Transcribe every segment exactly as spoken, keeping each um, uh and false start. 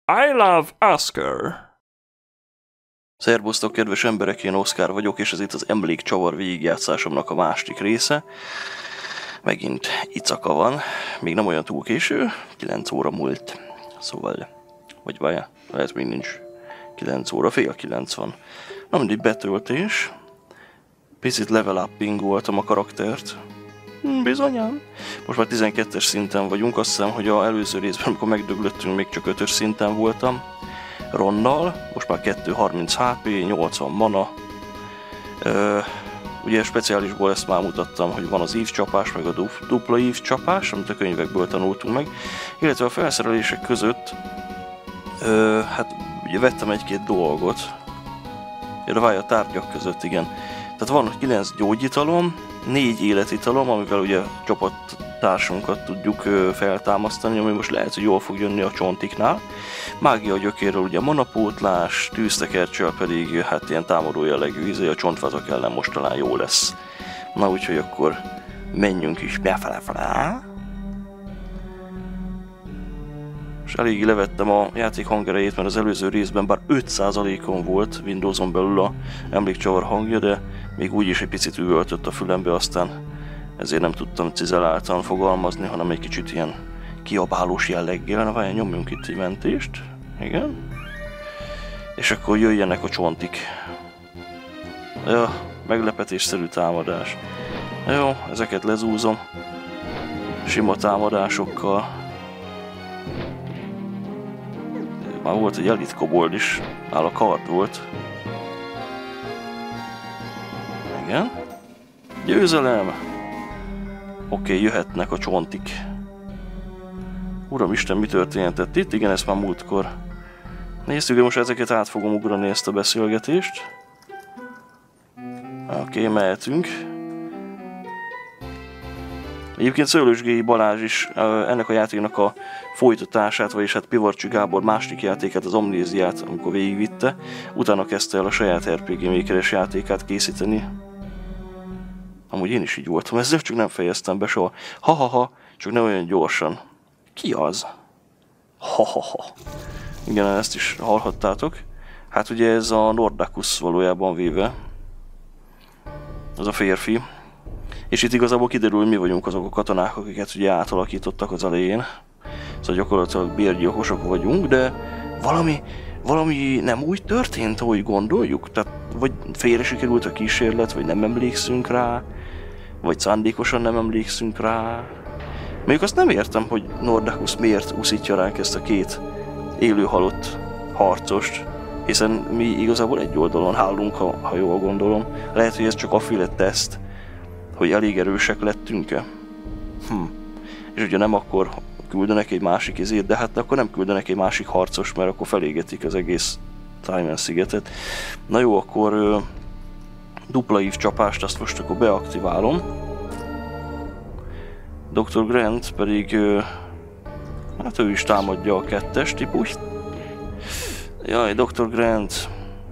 I love Oscar. Szerbusztok, kedves emberek, én Oszkár vagyok, és ez itt az emlékcsavar végigjátszásomnak a második része. Megint icaka van, még nem olyan túl késő, kilenc óra múlt. Szóval, vagy várjál, lehet még nincs kilenc óra, fél kilenc van. Na mindig betöltés. Picit level upping voltam a karaktert. Hm, bizonyám. Most már tizenkettes szinten vagyunk, azt hiszem, hogy az előző részben, amikor megdöglöttünk, még csak ötös szinten voltam. Ronnal, most már kétszázharminc há pé, nyolcvan mana. Ö, ugye speciálisból ezt már mutattam, hogy van az ívcsapás, meg a dupla ívcsapás, amit a könyvekből tanultunk meg. Illetve a felszerelések között, ö, hát ugye vettem egy-két dolgot. Ja, várj, a tárgyak között, igen. Tehát van kilenc gyógyitalom, négy életitalom, amivel ugye a csapattársunkat tudjuk ö, feltámasztani, ami most lehet, hogy jól fog jönni a csontiknál. Mágia gyökérről ugye manapótlás, tűztekercsel pedig hát ilyen támadó jellegű íze, a csontvázak ellen most talán jó lesz. Na úgyhogy akkor menjünk is befele-fele. És eléggé levettem a játék hangerejét, mert az előző részben bár öt százalékon volt Windowson belül a emlékcsavar hangja, de még úgyis egy picit üvöltött a fülembe, aztán ezért nem tudtam cizeláltan fogalmazni, hanem egy kicsit ilyen kiabálós jelleggel. Na várjál, nyomjunk itt egy mentést. Igen. És akkor jöjjenek a csontik. Ja, meglepetésszerű támadás. Jó, ezeket lezúzom. Sima támadásokkal. Már volt egy elit kobold is. Áll a kard volt. Igen. Győzelem! Oké, okay, jöhetnek a csontik. Uramisten, mi történhetett itt? Igen, ezt már múltkor néztük, de most ezeket át fogom ugrani, ezt a beszélgetést. Oké, okay, mehetünk. Egyébként Szőlősgélyi Balázs is ennek a játéknak a folytatását, vagyis hát Pivarcsi Gábor másik játékát, az Amnéziát, amikor végigvitte, utána kezdte el a saját er pé gé Maker-es játékát készíteni. Amúgy én is így voltam ezzel, csak nem fejeztem be soha. Ha-ha-ha, csak nem olyan gyorsan. Ki az? Ha-ha-ha. Igen, ezt is hallhattátok. Hát ugye ez a Nordakus valójában véve. Az a férfi. És itt igazából kiderül, hogy mi vagyunk azok a katonák, akiket ugye átalakítottak az elején. Szóval gyakorlatilag bérgyilkosok vagyunk, de valami, valami nem úgy történt, ahogy gondoljuk. Tehát vagy félre sikerült a kísérlet, vagy nem emlékszünk rá, vagy szándékosan nem emlékszünk rá. Még azt nem értem, hogy Nordakus miért úszítja ránk ezt a két élő halott harcost, hiszen mi igazából egy oldalon állunk, ha, ha jól gondolom. Lehet, hogy ez csak afféle teszt, hogy elég erősek lettünk-e. Hm. És ugye nem akkor küldenek egy másik izét, de hát akkor nem küldenek egy másik harcos, mert akkor felégetik az egész Taimen szigetet. Na jó, akkor ö, dupla ív csapást, azt most akkor beaktiválom. doktor Grant pedig, ö, hát ő is támadja a kettes típust. Jaj, doktor Grant.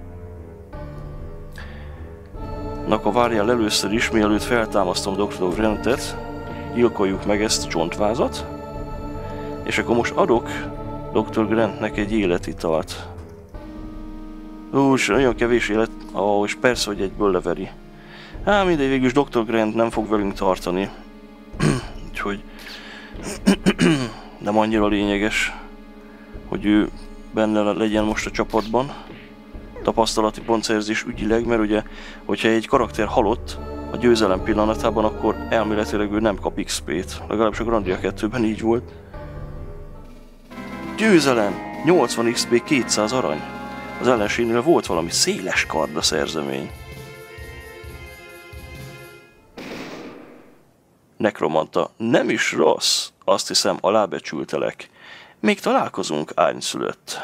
Na akkor várjál először is, mielőtt feltámasztom doktor Grantet, gyilkoljuk meg ezt a csontvázat. És akkor most adok doktor Grantnek egy életitalt. Ó, és nagyon kevés élet, ó, és persze, hogy egyből leveri. Hát mindegy, végülis doktor Grant nem fog velünk tartani. Úgyhogy nem annyira lényeges, hogy ő benne legyen most a csapatban. Tapasztalati pontszerzés ügyileg, mert ugye, hogyha egy karakter halott a győzelem pillanatában, akkor elméletileg ő nem kap iksz pét. Legalábbis a Grandia kettőben így volt. Győzelem! nyolcvan iksz pé, kétszáz arany. Az ellenségnél volt valami széles karda szerzemény. Nekromanta, nem is rossz. Azt hiszem, alábecsültelek. Még találkozunk, árnyszülött.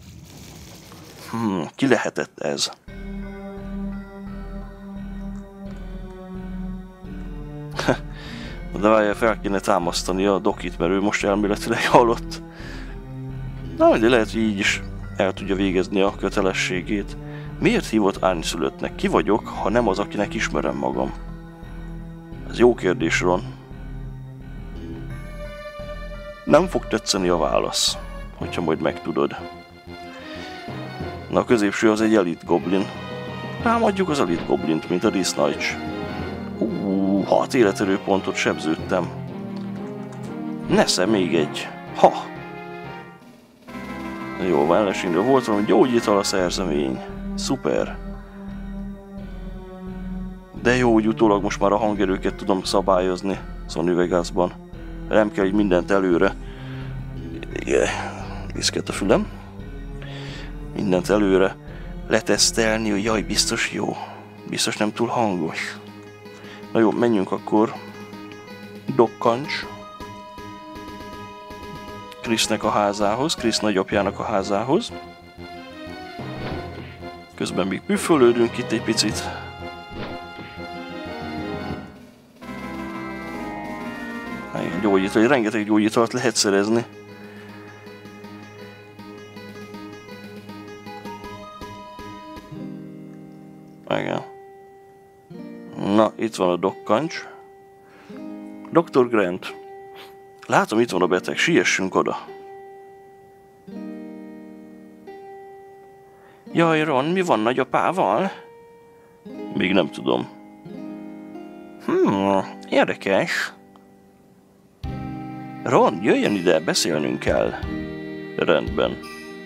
Hmm, ki lehetett ez? De várjál, fel kéne támasztani a dokit, mert ő most elméletileg halott. Na, de lehet, hogy így is el tudja végezni a kötelességét. Miért hívott árnyszülöttnek? Ki vagyok, ha nem az, akinek ismerem magam? Ez jó kérdés, Ron. Nem fog tetszeni a válasz, hogyha majd megtudod. Na, a középső az egy Elite Goblin. Támadjuk az Elite Goblint, mint a Disznajcs. Hú, hat életerőpontot sebződtem. Nesze még egy. Ha! Jó, van, ellenségről volt valami gyógyítal a szerzemény. Szuper. De jó, hogy utólag most már a hangerőket tudom szabályozni Sony Vegasban. Nem kell így mindent előre. Viszket a fülem. Mindent előre letesztelni, hogy jaj, biztos jó. Biztos nem túl hangos. Na jó, menjünk akkor. Dokkancs. Krisznek a házához, Krisz nagyapjának a házához. Közben még püfölődünk itt egy picit. Igen, gyógyítani, rengeteg gyógyítalt lehet szerezni. Igen. Na, itt van a dokkancs. doktor Grant. Látom, itt van a beteg, siessünk oda. Jaj, Ron, mi van nagyapával? Még nem tudom. Hmm, érdekes. Ron, jöjjön ide, beszélnünk kell. Rendben.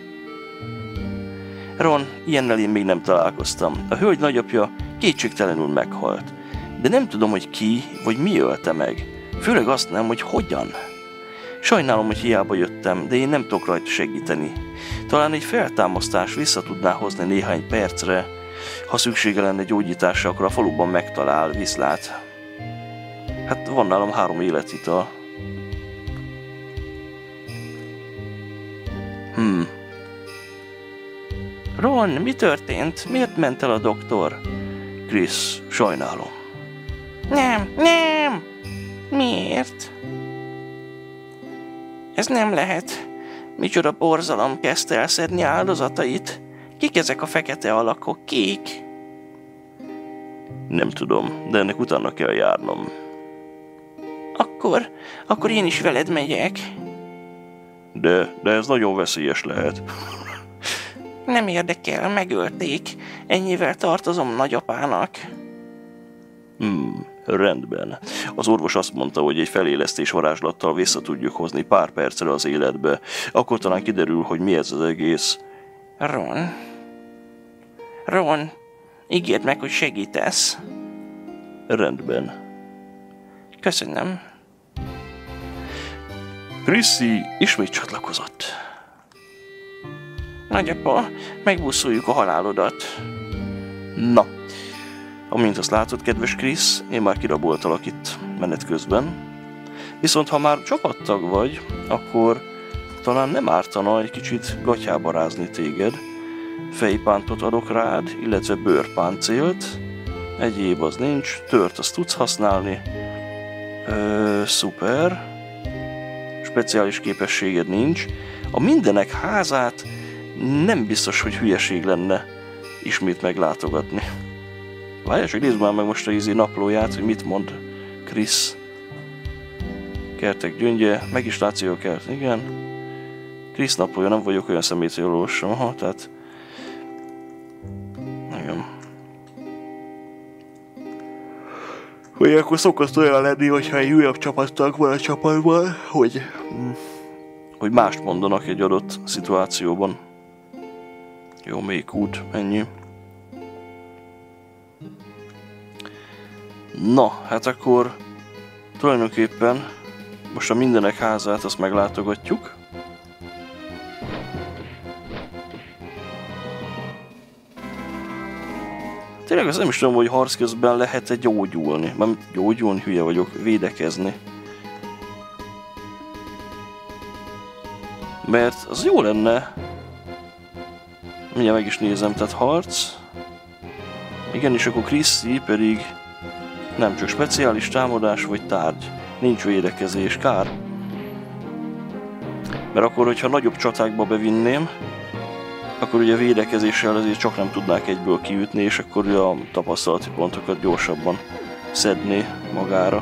Ron, ilyennel én még nem találkoztam. A hölgy nagyapja kétségtelenül meghalt. De nem tudom, hogy ki vagy mi ölte meg. Főleg azt nem, hogy hogyan. Sajnálom, hogy hiába jöttem, de én nem tudok rajta segíteni. Talán egy feltámasztás vissza tudná hozni néhány percre. Ha szüksége lenne gyógyításra, akkor a faluban megtalál, viszlát. Hát van nálam három életital. Hmm. Ron, mi történt? Miért ment el a doktor? Krisz, sajnálom. Nem, nem! Miért? Ez nem lehet. Micsoda borzalom kezdte elszedni áldozatait. Kik ezek a fekete alakok? Kik? Nem tudom, de ennek utána kell járnom. Akkor, akkor én is veled megyek. De, de ez nagyon veszélyes lehet. Nem érdekel, megölték. Ennyivel tartozom nagyapának. Hmm, rendben. Az orvos azt mondta, hogy egy felélesztés varázslattal vissza tudjuk hozni pár percre az életbe. Akkor talán kiderül, hogy mi ez az egész. Ron. Ron, ígérd meg, hogy segítesz. Rendben. Köszönöm. Chrissy ismét csatlakozott. Nagyapa, megbuszoljuk a halálodat. Na, amint azt látod, kedves Krisz, én már kiraboltalak itt menet közben. Viszont ha már csapattag vagy, akkor talán nem ártana egy kicsit gatyába rázni téged. Fejpántot adok rád, illetve bőrpáncélt. Egyéb az nincs, tört azt tudsz használni. Ö, szuper. Speciális képességed nincs. A mindenek házát nem biztos, hogy hülyeség lenne ismét meglátogatni. Várjál, csak nézd már meg most a ízi naplóját, hogy mit mond Krisz. Kertek gyöngye, meg is látszik a kert, igen. Krisz naplója, nem vagyok olyan szemét, hogy olvassam, aha, tehát... Igen. Hogy akkor szokott olyan lenni, hogyha egy újabb csapattag van a csapatban, hogy... hogy mást mondanak egy adott szituációban. Jó, még út, ennyi. Na, hát akkor tulajdonképpen most a mindenek házát azt meglátogatjuk. Tényleg azt nem is tudom, hogy harc közben lehet-e gyógyulni. Nem gyógyulni, hülye vagyok, védekezni. Mert az jó lenne. Mindjárt meg is nézem, tehát harc. Igen, és akkor Chrissy pedig nem csak speciális támadás vagy tárgy. Nincs védekezés, kár. Mert akkor, hogyha nagyobb csatákba bevinném, akkor ugye védekezéssel azért csak nem tudnák egyből kiütni, és akkor a tapasztalati pontokat gyorsabban szedné magára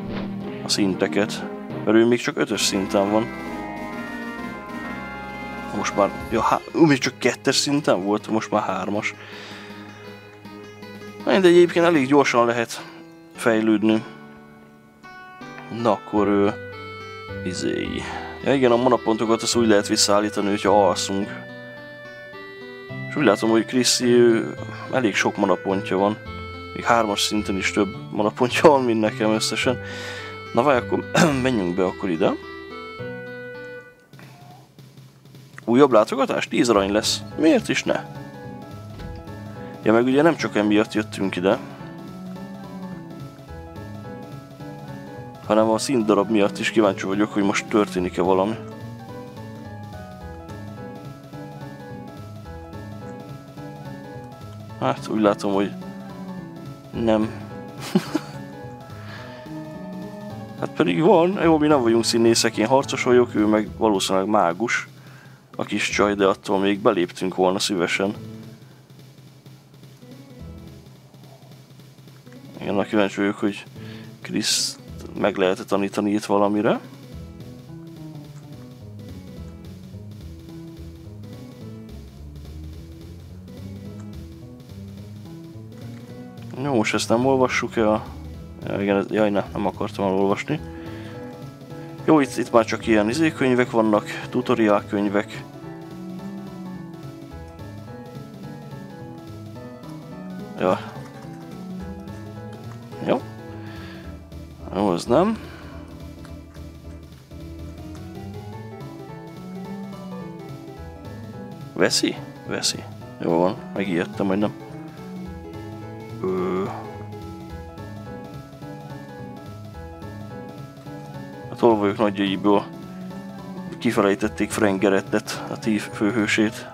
a szinteket. Mert ő még csak ötös szinten van. most már, ja, há, még csak kettes szinten volt, most már hármas. De egyébként elég gyorsan lehet fejlődni. Na akkor ő... Izé... Ja igen, a manapontokat azt úgy lehet visszaállítani, hogyha alszunk. És úgy látom, hogy Chrissy elég sok manapontja van. Még hármas szinten is több manapontja van, mint nekem összesen. Na várj, akkor menjünk be akkor ide. Újabb látogatás? tíz arany lesz. Miért is ne? Ja, meg ugye nem csak emiatt jöttünk ide, hanem a színdarab miatt is kíváncsi vagyok, hogy most történik-e valami. Hát úgy látom, hogy nem. Hát pedig van, jó, mi nem vagyunk színészek, én harcos vagyok, ő meg valószínűleg mágus. A kis csaj, de attól még beléptünk volna szívesen. Igen, na kíváncsi vagyok, hogy Chris meg lehet tanítani itt valamire. Jó, most ezt nem olvassuk el. Ja, igen, jaj, ne, nem akartam elolvasni. Jó, itt, itt már csak ilyen izékönyvek vannak, tutoriál könyvek. Ja. Jó. Jó, az nem. Veszi? Veszi. Jó van, megijedtem, hogy nem. Ö... A tolvajok nagyjaiből kifelejtették Frank Gerettet, a tív főhősét.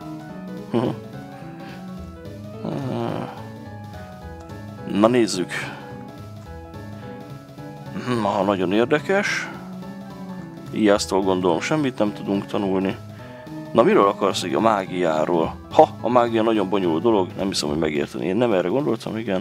Na nézzük. Na, nagyon érdekes. Ijásztól gondolom semmit nem tudunk tanulni. Na, miről akarsz, a mágiáról? Ha, a mágia nagyon bonyolult dolog, nem hiszem, hogy megérteni. Én nem erre gondoltam, igen.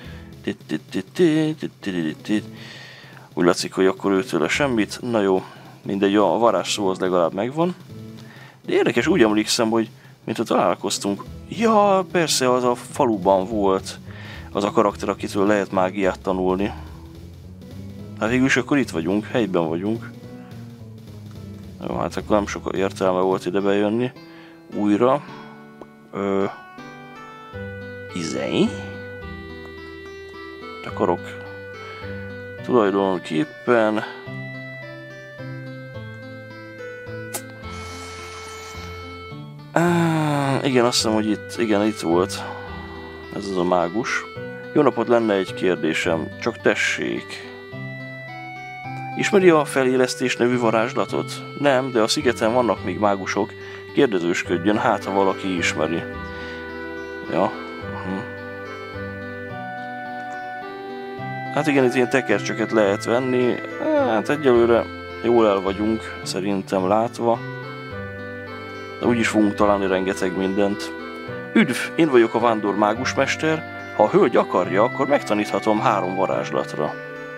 Úgy látszik, hogy akkor őtőle semmit. Na jó, mindegy, a varázsszó az legalább megvan. De érdekes, úgy emlékszem, hogy mint ha találkoztunk. Ja, persze, az a faluban volt az a karakter, akitől lehet mágiát tanulni. Hát végülis akkor itt vagyunk, helyben vagyunk. Jó, hát akkor nem sok értelme volt ide bejönni. Újra. Ö... Izei. Akarok. Tulajdonképpen... Ah, igen, azt hiszem, hogy itt, igen, itt volt. Ez az a mágus. Jó napot, lenne egy kérdésem, csak tessék. Ismeri a felélesztés nevű varázslatot? Nem, de a szigeten vannak még mágusok. Kérdezősködjön, hát ha valaki ismeri. Ja. Uh-huh. Hát igen, itt ilyen tekercsöket lehet venni. Hát egyelőre jól el vagyunk, szerintem látva. De úgyis fogunk találni rengeteg mindent. Üdv, én vagyok a vándor mágusmester. Ha a hölgy akarja, akkor megtaníthatom három varázslatra.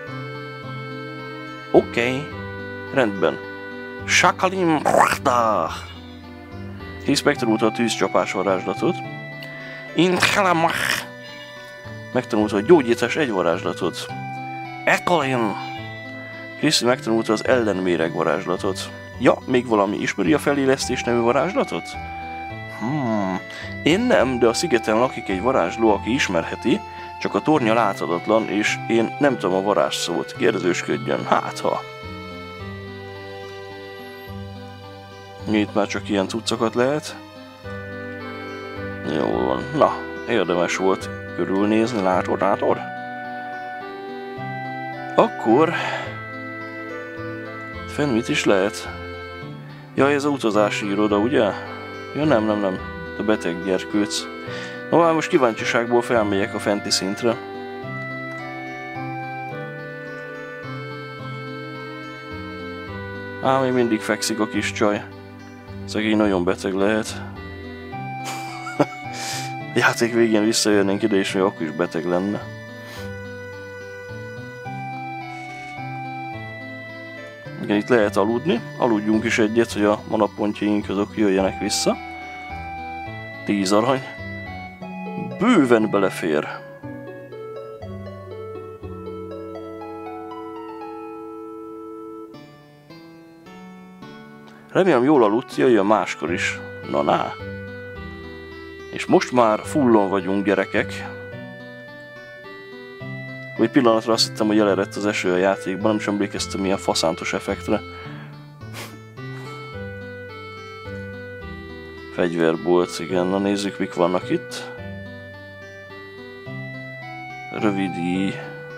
Oké, okay. Rendben. Shakalim Rachda. Hisz megtanulta a tűzcsapás varázslatot. Inchalamach. Megtanulta a gyógyítás egy varázslatot. Ekalin. Hisz megtanulta az ellenméreg varázslatot. Ja, még valami, ismeri a felélesztés nevű varázslatot? Hmm. Én nem, de a szigeten lakik egy varázsló, aki ismerheti, csak a tornya láthatatlan, és én nem tudom a varázsszót. Kérdezősködjön, hát ha. Itt már csak ilyen cuccokat lehet. Jó van. Na, érdemes volt körülnézni, látod, látod? Akkor... Fenn mit is lehet? Jaj, ez a utazási iroda, ugye? Ja, nem, nem, nem. A beteg gyerkőc. Na, hát most kíváncsiságból felmegyek a fenti szintre. Á, még mindig fekszik a kis csaj. Szegény nagyon beteg lehet. Játék végén visszajönnénk ide, és még akkor is beteg lenne. Igen, itt lehet aludni. Aludjunk is egyet, hogy a manapontjaink azok jöjjenek vissza. tíz arany. Bőven belefér. Remélem jól aludt, jöjjön máskor is. Na ná. És most már fullon vagyunk, gyerekek. Egy pillanatra azt hittem, hogy elerett az eső a játékban, nem is emlékeztem milyen faszántos effektre. Fegyverbolt, igen, na nézzük mik vannak itt. Rövidi...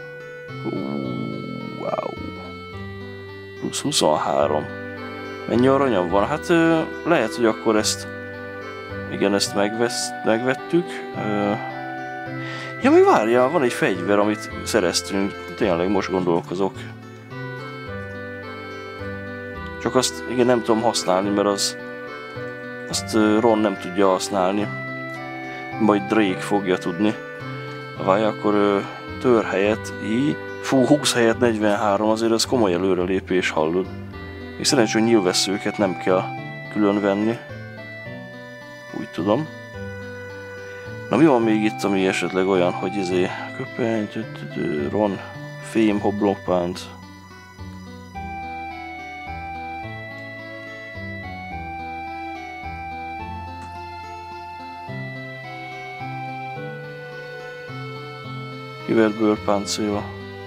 Wow. Plusz huszonhárom. Mennyi aranyam van? Hát lehet, hogy akkor ezt... Igen, ezt megvesz, megvettük. Ja, mi várjál, van egy fegyver, amit szereztünk. Tényleg most gondolkozok. Csak azt, igen, nem tudom használni, mert az... Azt Ron nem tudja használni. Majd Drake fogja tudni. Várj, akkor tör helyett így. Fú, húsz helyett negyvenhárom, azért az komoly előrelépés, hallod. És szerencsé, hogy nyilvesszőket nem kell külön venni. Úgy tudom. Na mi van még itt, ami esetleg olyan, hogy izé... Köpeny, Ron, fém, hoblokpánt. Kivert bőrpáncél.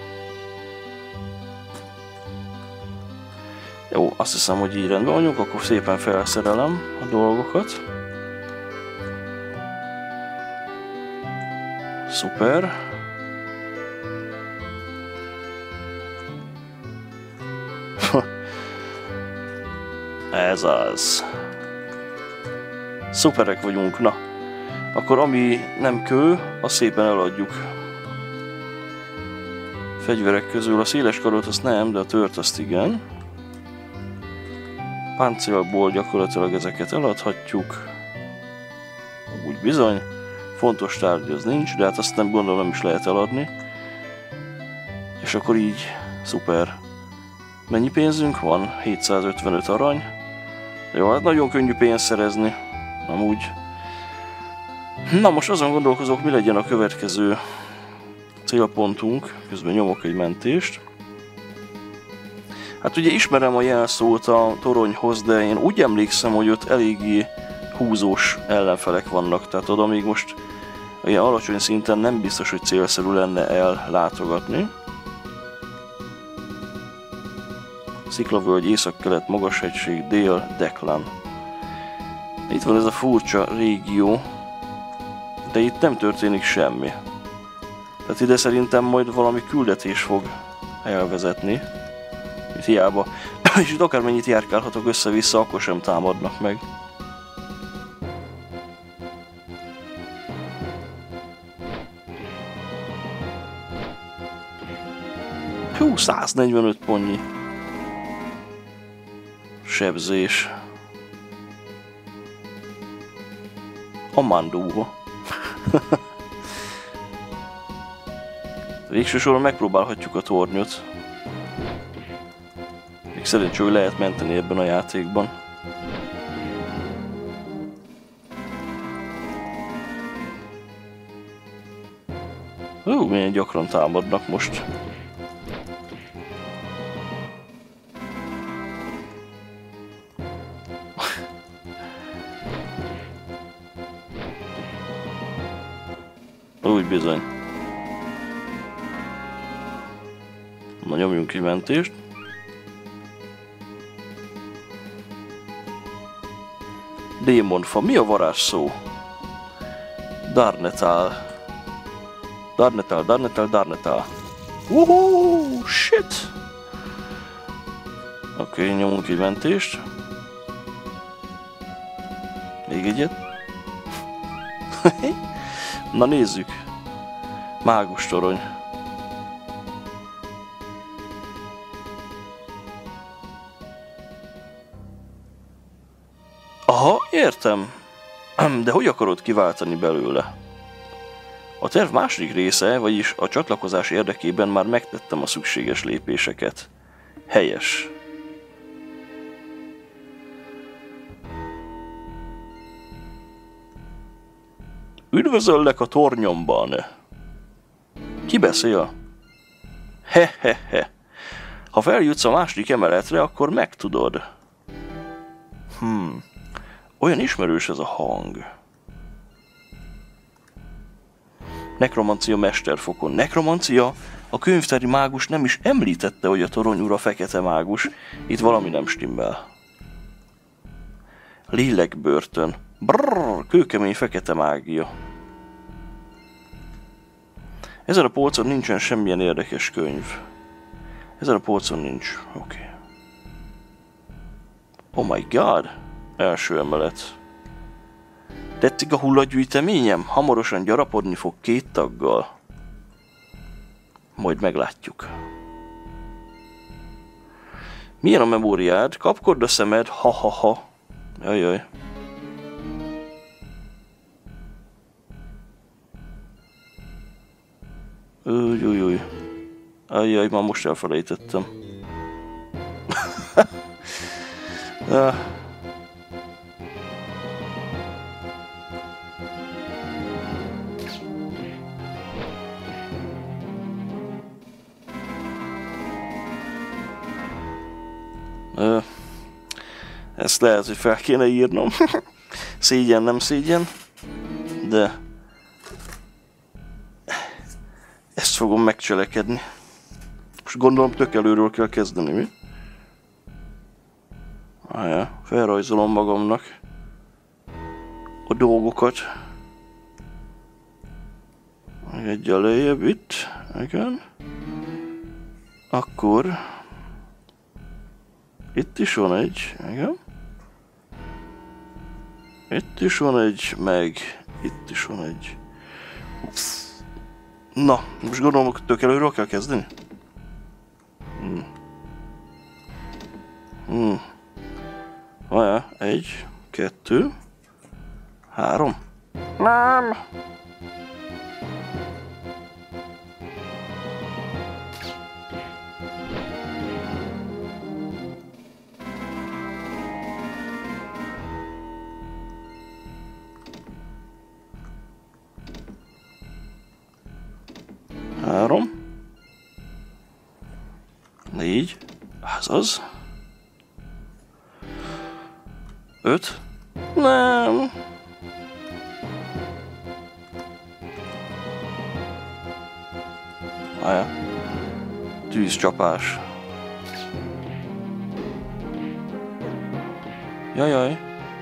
Jó, azt hiszem, hogy így rendben vagyunk, akkor szépen felszerelem a dolgokat. Szuper. Ez az. Szuperek vagyunk, na. Akkor ami nem kő, azt szépen eladjuk. Fegyverek közül a széles karot azt nem, de a tört azt igen. Páncélból gyakorlatilag ezeket eladhatjuk. Úgy bizony. Fontos tárgy az nincs, de hát azt nem gondolom nem is lehet eladni. És akkor így, szuper. Mennyi pénzünk van? hétszázötvenöt arany. Jó, hát nagyon könnyű pénzt szerezni. Amúgy. Na most azon gondolkozok, mi legyen a következő célpontunk. Közben nyomok egy mentést. Hát ugye ismerem a jelszót a toronyhoz, de én úgy emlékszem, hogy ott eléggé húzós ellenfelek vannak. Tehát oda még most ilyen alacsony szinten nem biztos, hogy célszerű lenne ellátogatni. Sziklavölgy, észak-kelet, magashegység, dél, Deklan. Itt van ez a furcsa régió, de itt nem történik semmi. Tehát ide szerintem majd valami küldetés fog elvezetni. Itt hiába. És itt akármennyit járkálhatok össze-vissza, akkor sem támadnak meg. Hú, száznegyvenöt pontnyi. Sebzés. A mandóba. Végső soron megpróbálhatjuk a tornyot. Még szerencsé, hogy lehet menteni ebben a játékban. Hú, milyen gyakran támadnak most. Úgy bizony. Na, nyomjunk egy mentést. Démonfa. Mi a varázsszó? Darnetal. Darnetal, Darnetal, Darnetal. Uhuu, shit! Oké, okay, nyomunk egy mentést. Még egyet. Na nézzük. Mágus torony. Aha, értem. De hogy akarod kiváltani belőle? A terv második része, vagyis a csatlakozás érdekében már megtettem a szükséges lépéseket. Helyes. Üdvözöllek a tornyomban. Ki beszél? He-he-he. Ha feljutsz a második emeletre, akkor megtudod. Hmm. Olyan ismerős ez a hang. Nekromancia mesterfokon. Nekromancia? A könyvtári mágus nem is említette, hogy a torony ura fekete mágus. Itt valami nem stimmel. Lélekbörtön. Brrr, kőkemény fekete mágia. Ezen a polcon nincsen semmilyen érdekes könyv. Ezen a polcon nincs. Oké. Okay. Oh my god. Első emelet. Tetszik a hullagyűjteményem? Hamarosan gyarapodni fog két taggal. Majd meglátjuk. Milyen a memóriád? Kapkord a szemed? Ha-ha-ha. Jajjaj. Újjújjúj. Ajjaj, már most elfelejtettem. ah. Uh. Ezt lehet, hogy fel kéne írnom. Szégyen, nem szégyen. De... ezt fogom megcselekedni. Most gondolom tök előről kell kezdeni, mi? Ajá, felrajzolom magamnak a dolgokat. Egy lejjebb itt. Igen. Akkor... itt is van egy, igen. Itt is van egy, meg itt is van egy. Na, most gondolom, hogy tök előről kell kezdeni? Hmm. Hmm. Vajá, egy, kettő, három. Nem! Három. Négy. Ez az. Öt. Nem. Ajá. Tűzcsapás. Jajjaj.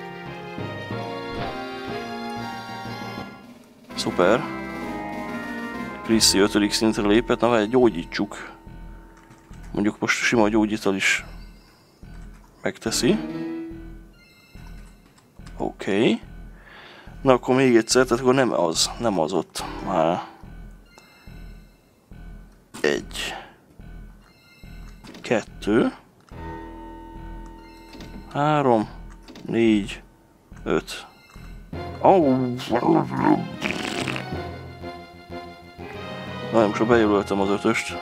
Szuper. Krissi ötödik szintre lépett, na várj, gyógyítsuk. Mondjuk most sima gyógyítal is megteszi. Oké. Okay. Na akkor még egyszer, tehát akkor nem az, nem az ott. Már. Egy. Kettő. Három. Négy. Öt. Oh. Na, most bejelöltem az ötöst.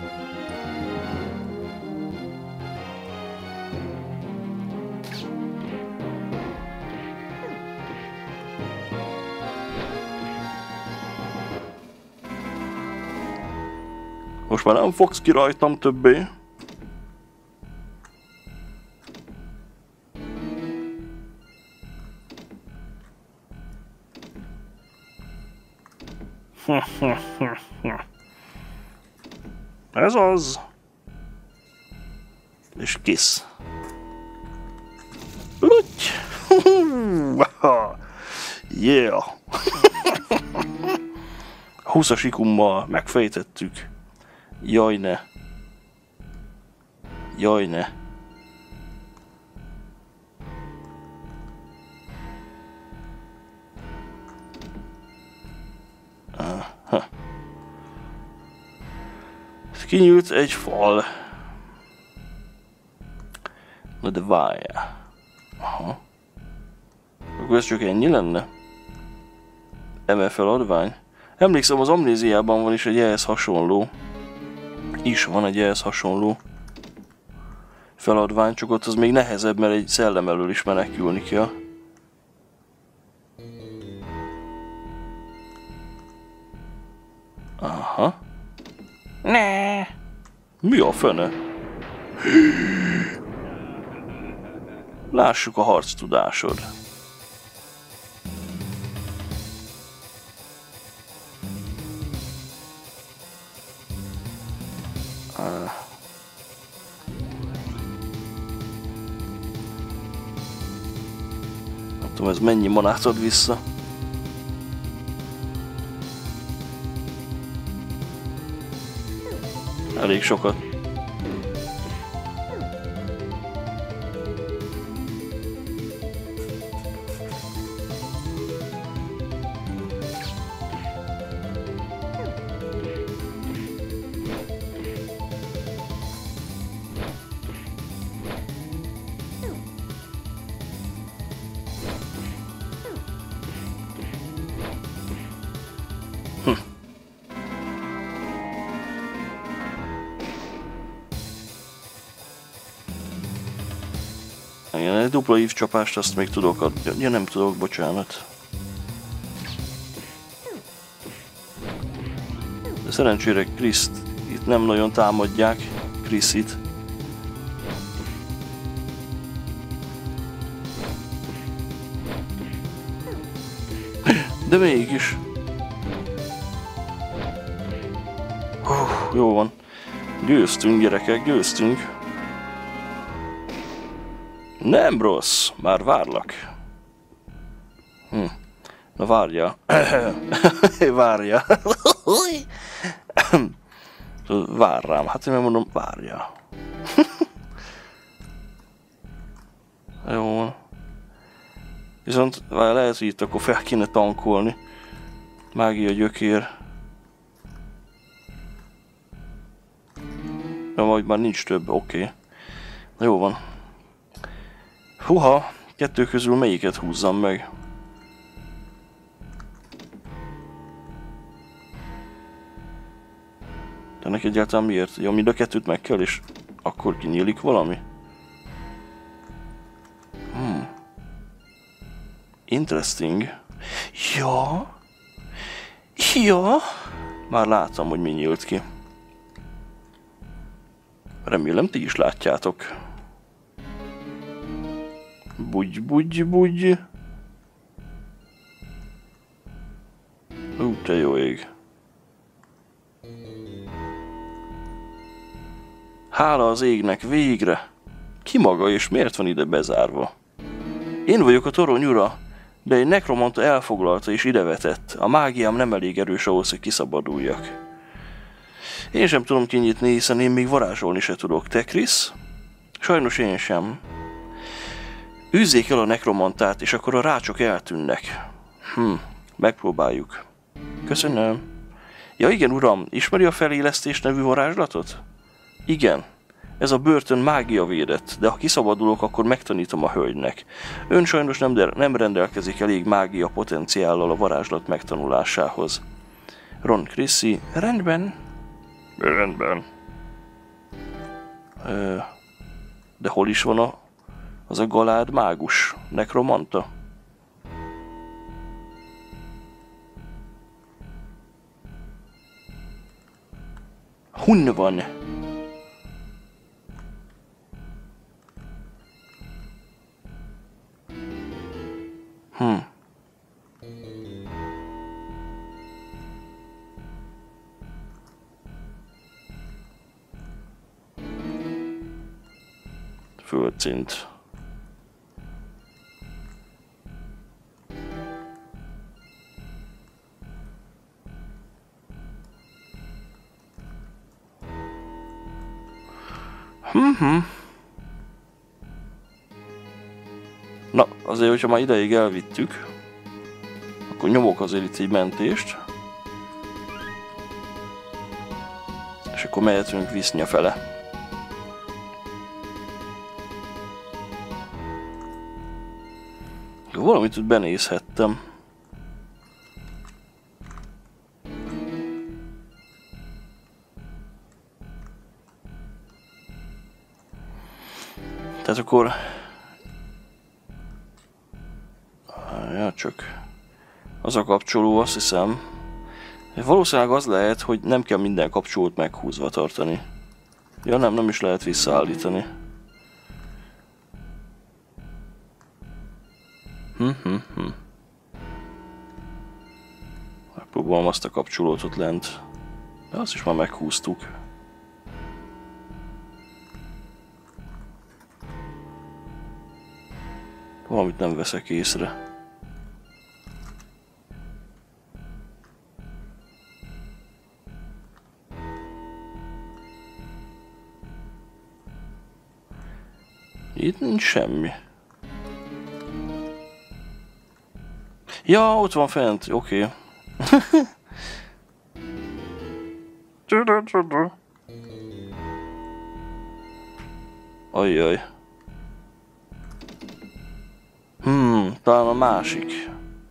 Most már nem fogsz ki rajtam többé. Ez az. És kész. Luty. Yeah. húszas ikummal megfejtettük. Jaj ne. Jaj ne. Aha. Kinyílt egy fal. Na de várjál. Aha. Akkor ez csak ennyi lenne? Eme feladvány. Emlékszem, az Amnéziában van is egy ehhez hasonló. Is van egy ehhez hasonló feladvány, csak ott az még nehezebb, mert egy szellem elől is menekülni kell. Aha. Ne. Mi a fene? Lássuk a harc tudásod. Uh. Nem tudom, ez mennyi manát ad vissza. Elég sokat. Igen, egy dupla ívcsapást azt még tudok adni. Ja, nem tudok, bocsánat. De szerencsére Kriszt itt nem nagyon támadják. Kriszit. De mégis. Hú, jó van. Győztünk, gyerekek, győztünk. Nem rossz, már várlak. Hm. Na várja. Várja. Vár rám, hát én megmondom, várja. Jó van. Viszont lehet, hogy itt akkor fel kéne tankolni. Mágia gyökér. Ja, majd már nincs több, oké. Okay. Na jó van. Huha, kettő közül melyiket húzzam meg? De neki egyáltalán miért? Ja, mind a kettőt meg kell, és akkor kinyílik valami? Hmm. Interesting. Ja. Ja. Már láttam, hogy mi nyílt ki. Remélem, ti is látjátok. Bugy, bugy, bugy. Ú, te jó ég. Hála az égnek, végre! Ki maga és miért van ide bezárva? Én vagyok a torony ura, de egy nekromanta elfoglalta és idevetett. A mágiám nem elég erős ahhoz, hogy kiszabaduljak. Én sem tudom kinyitni, hiszen én még varázsolni se tudok. Te, Krisz? Sajnos én sem. Űzzék el a nekromantát, és akkor a rácsok eltűnnek. Hm, megpróbáljuk. Köszönöm. Ja igen, uram, ismeri a felélesztés nevű varázslatot? Igen. Ez a börtön mágia védett, de ha kiszabadulok, akkor megtanítom a hölgynek. Ön sajnos nem, nem rendelkezik elég mágia potenciállal a varázslat megtanulásához. Ron Chrissy, rendben. Rendben. Ö, de hol is van a, az a galád mágus? Nekromanta? Hun van? Hm. Földszint. Mhm. Na, azért, hogyha már ideig elvittük, akkor nyomok azért itt egy mentést, és akkor mehetünk Visznya fele. Valamit ott benézhettem. Tehát akkor... Ja, csak az a kapcsoló, azt hiszem. Valószínűleg az lehet, hogy nem kell minden kapcsolót meghúzva tartani. Ja nem, nem is lehet visszaállítani. Hm, hm, hm. Megpróbálom azt a kapcsolót ott lent. De azt is már meghúztuk. Valamit nem veszek észre. Itt nincs semmi. Ja, ott van fent, oké. Okay. Ajjaj. Hmm, talán a másik.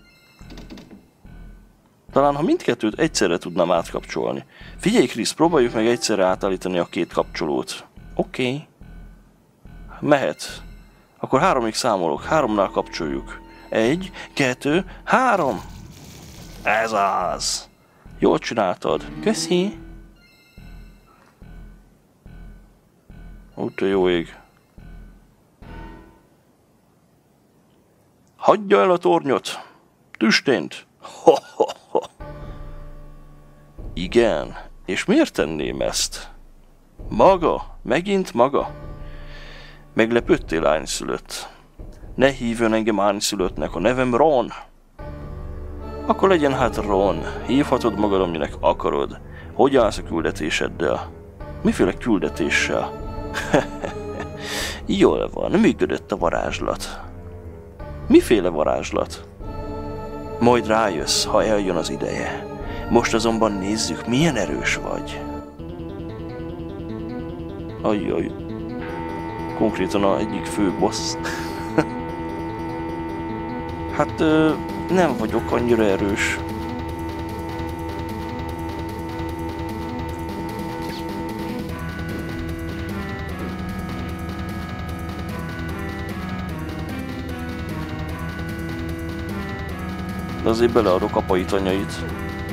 Talán ha mindkettőt egyszerre tudnám átkapcsolni. Figyelj Krisz, próbáljuk meg egyszerre átállítani a két kapcsolót. Oké. Okay. Mehet. Akkor háromig számolok, háromnál kapcsoljuk. Egy, kettő, három! Ez az! Jól csináltad. Köszi! Úgy te jó ég. Hagyja el a tornyot! Tüstént! Ho, ho, ho. Igen, és miért tenném ezt? Maga, megint maga. Meglepődtél ányszülött. Ne hívjon engem ányszülöttnek, a nevem Ron. Akkor legyen hát Ron, hívhatod magad, aminek akarod. Hogy állsz a küldetéseddel? Miféle küldetéssel? Jól van, működött a varázslat. Miféle varázslat? Majd rájössz, ha eljön az ideje. Most azonban nézzük, milyen erős vagy. Ajjaj. Konkrétan a egyik fő boss. Hát ö, nem vagyok annyira erős. De azért beleadok apait anyait.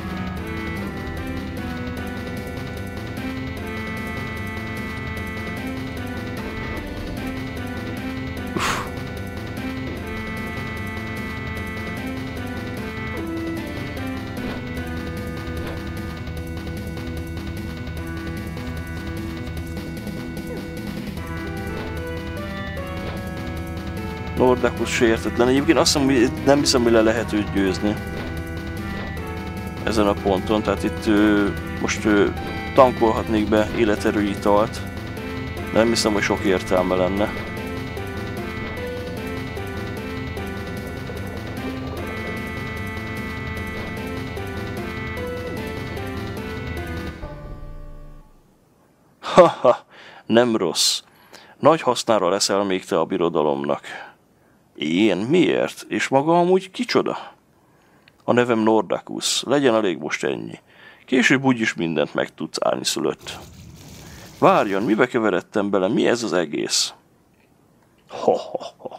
Nordakus sértetlen. Egyébként azt hiszem, nem hiszem, hogy le lehet őt győzni. Ezen a ponton. Tehát itt ő, most ő, tankolhatnék be életerő italt. Nem hiszem, hogy sok értelme lenne. Haha, nem rossz. Nagy hasznára leszel még te a birodalomnak. Én? Miért? És maga amúgy kicsoda? A nevem Nordakus. Legyen elég most ennyi. Később úgyis mindent megtudsz ányszülött. Várjon, mibe keveredtem bele? Mi ez az egész? Ha, ha, ha.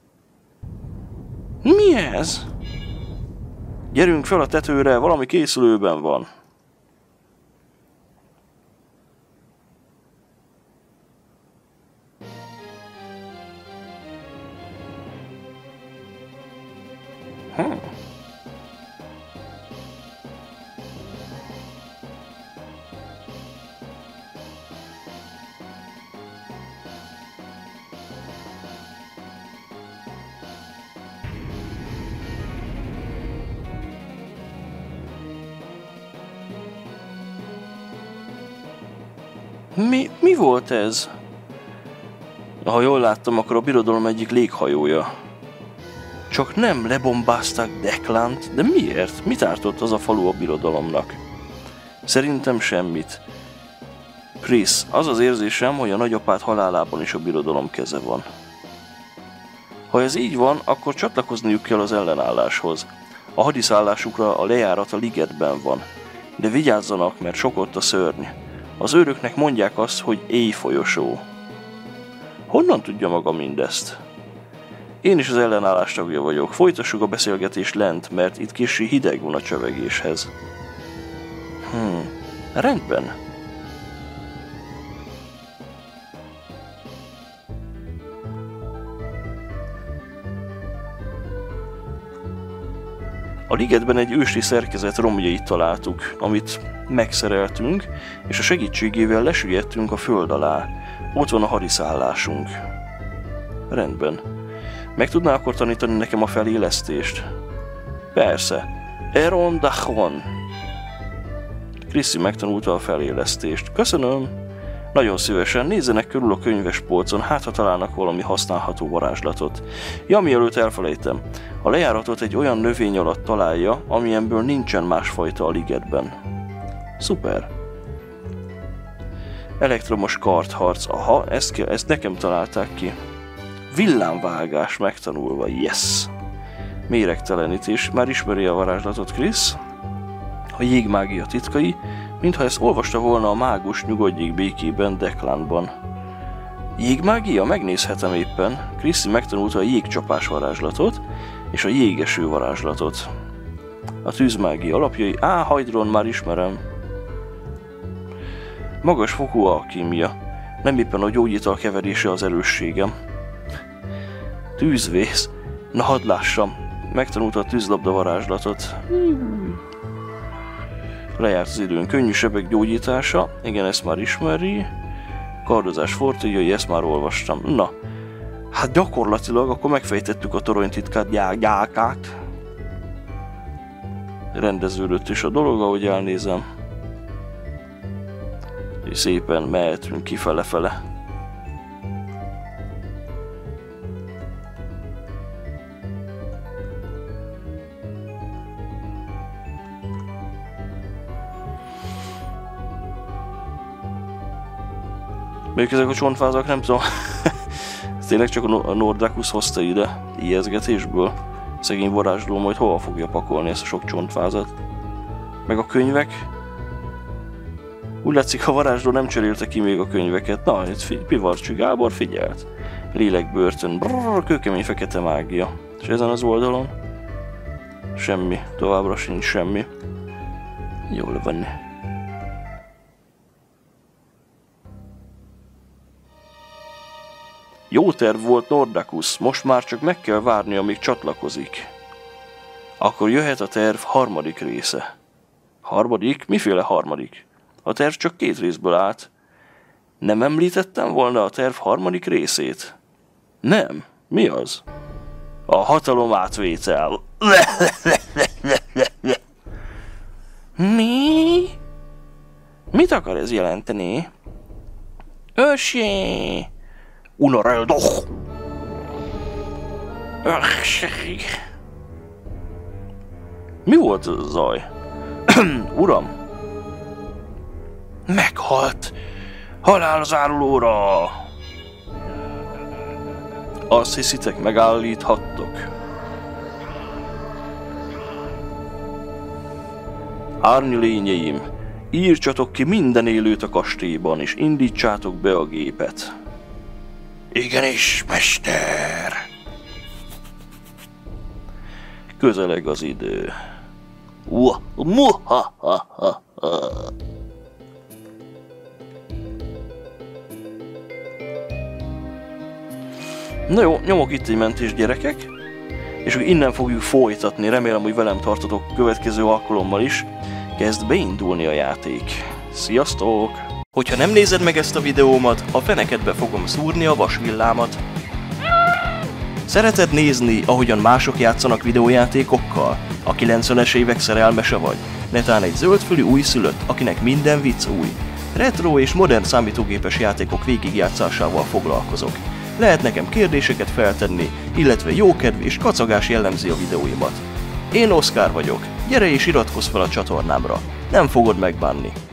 Mi ez? Gyerünk fel a tetőre, valami készülőben van. Hmm. Mi, mi volt ez? Ha jól láttam, akkor a birodalom egyik léghajója. Csak nem lebombázták Deklant, de miért? Mit ártott az a falu a birodalomnak? Szerintem semmit. Krisz, az az érzésem, hogy a nagyapád halálában is a birodalom keze van. Ha ez így van, akkor csatlakozniuk kell az ellenálláshoz. A hadiszállásukra a lejárat a ligetben van. De vigyázzanak, mert sok ott a szörny. Az őröknek mondják azt, hogy éjfolyosó. Honnan tudja maga mindezt? Én is az ellenállás tagja vagyok. Folytassuk a beszélgetést lent, mert itt kissé hideg van a csevegéshez. Hmm, rendben. A ligetben egy ősi szerkezet romjait találtuk, amit megszereltünk, és a segítségével lesüllyedtünk a föld alá. Ott van a hadiszállásunk. Rendben. Meg tudná akkor tanítani nekem a felélesztést? Persze. Eron Dachon. Chrissy megtanulta a felélesztést. Köszönöm. Nagyon szívesen nézzenek körül a könyvespolcon, hát ha találnak valami használható varázslatot. Ja, mielőtt elfelejtem. A lejáratot egy olyan növény alatt találja, amilyenből nincsen másfajta a ligetben. Szuper. Elektromos kartharc. Aha, ezt, kell, ezt nekem találták ki. Villámvágás megtanulva. Yes. Méregtelenítés. Már ismeri a varázslatot, Chris? A jégmágia titkai, mintha ezt olvasta volna a mágus Nyugodjék békében Declanban. Jégmágia? Megnézhetem éppen. Chrissy megtanulta a jégcsapás varázslatot és a jégeső varázslatot. A tűzmágia alapjai. Á, Hajdron, már ismerem. Magas fokú alkímia. Nem éppen a gyógyital keverése az erősségem. Tűzvész. Na hadd lássam. Megtanulta a tűzlabda varázslatot. Lejárt az időn. Könnyű sebek gyógyítása. Igen, ezt már ismeri. Kardozás fortéjai, ezt már olvastam. Na, hát gyakorlatilag akkor megfejtettük a torony titkát, gyákát. Rendeződött is a dolog, ahogy elnézem. És szépen mehetünk kifele-fele. Még ezek a csontvázak, nem tudom. Tényleg csak a Nordakus hozta ide ijeszgetésből. Szegény varázsló majd hova fogja pakolni ezt a sok csontvázat. Meg a könyvek. Úgy látszik, a varázsló nem cserélte ki még a könyveket. Na, itt Pivarcsi Gábor figyelt. Lélekbörtön. Brrr, kőkemény fekete mágia. És ezen az oldalon? Semmi. Továbbra sincs semmi. Jól van. Jó terv volt, Nordakus, most már csak meg kell várni, amíg csatlakozik. Akkor jöhet a terv harmadik része. Harmadik? Miféle harmadik? A terv csak két részből állt. Nem említettem volna a terv harmadik részét? Nem. Mi az? A hatalom átvétel. Mi? Mit akar ez jelenteni? Ösé! Unareldoch! Ökség! Mi volt az a zaj? Uram! Meghalt! Halál zárulóra! Azt hiszitek, megállíthattok? Árny lényeim, írtsatok ki minden élőt a kastélyban, és indítsátok be a gépet. Igenis, mester! Közeleg az idő. Na jó, nyomok itt egy mentést, gyerekek, és innen fogjuk folytatni. Remélem, hogy velem tartotok következő alkalommal is. Kezd beindulni a játék. Sziasztok! Hogyha nem nézed meg ezt a videómat, a fenekedbe fogom szúrni a vasvillámat. Szereted nézni, ahogyan mások játszanak videójátékokkal? A kilencvenes évek szerelmese vagy? Netán egy zöldfülű újszülött, akinek minden vicc új. Retro és modern számítógépes játékok végigjátszásával foglalkozok. Lehet nekem kérdéseket feltenni, illetve jókedv és kacagás jellemzi a videóimat. Én Oszkár vagyok, gyere és iratkozz fel a csatornámra, nem fogod megbánni.